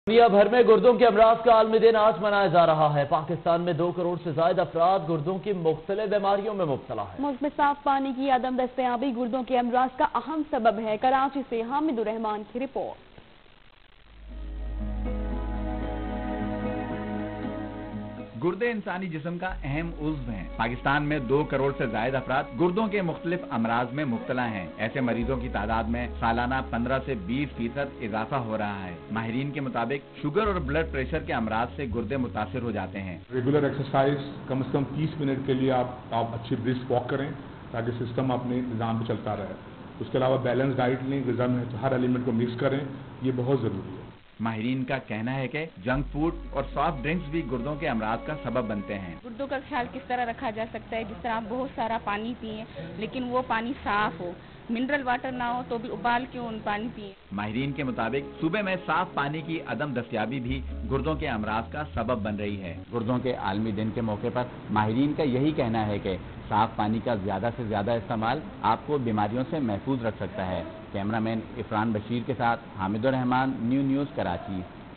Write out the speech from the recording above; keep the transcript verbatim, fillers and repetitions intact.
دنیا بھر میں گردوں کے امراض کا عالمی دن آج منایا جا رہا ہے۔ پاکستان میں دو کروڑ سے زائد افراد گردوں کی مختلف بیماریوں میں مبتلا ہیں۔ ملک میں صاف پانی کی عدم دستیابی گردوں کے امراض کا اہم سبب ہے۔ کراچی سے حامد الرحمان کی رپورٹ۔ گردے انسانی جسم کا اہم عضو ہیں۔ پاکستان میں دو کروڑ سے زائد افراد گردوں کے مختلف امراض میں مبتلا ہیں۔ ایسے مریضوں کی تعداد میں سالانہ پندرہ سے بیس فیصد اضافہ ہو رہا ہے۔ ماہرین کے مطابق شوگر اور بلڈ پریشر کے امراض سے گردے متاثر ہو جاتے ہیں۔ ریگولر ایکسرسائز کم از کم تیس منٹ کے لیے آپ آپ اچھی برسک واک کریں تاکہ سسٹم اپنے نظام پہ چلتا رہے۔ اس کے علاوہ بیلنس ڈائٹ لیں، غذا میں ہر ایلیمنٹ کو مکس کریں، یہ بہت ضروری ہے۔ ماہرین کا کہنا ہے کہ جنک فوڈ اور سافٹ ڈرنکس بھی گردوں کے امراض کا سبب بنتے ہیں۔ گردوں کا خیال کس طرح رکھا جا سکتا ہے؟ جس طرح آپ بہت سارا پانی پئیں لیکن وہ پانی صاف ہو، منرل واٹر نہ ہو تو بھی ابال کے ان پانی پئیں۔ ماہرین کے مطابق صوبے میں صاف پانی کی عدم دستیابی بھی گردوں کے امراض کا سبب بن رہی ہے۔ گردوں کے عالمی دن کے موقع پر ماہرین کا یہی کہنا ہے کہ صاف پانی کا زیادہ سے زیادہ استعمال آپ کو بیماریوں سے محفوظ رکھ سکتا ہے۔ کیمرہ مین عفران بشیر کے ساتھ حامد الرحمان، نیو نیوز کراچی۔